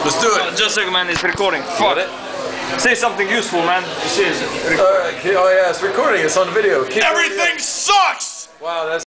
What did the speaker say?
Let's do it. Just a second, man, it's recording. Fuck it. Say something useful, man. You see, Oh yeah, it's recording. It's on video. Everything sucks! Wow, that's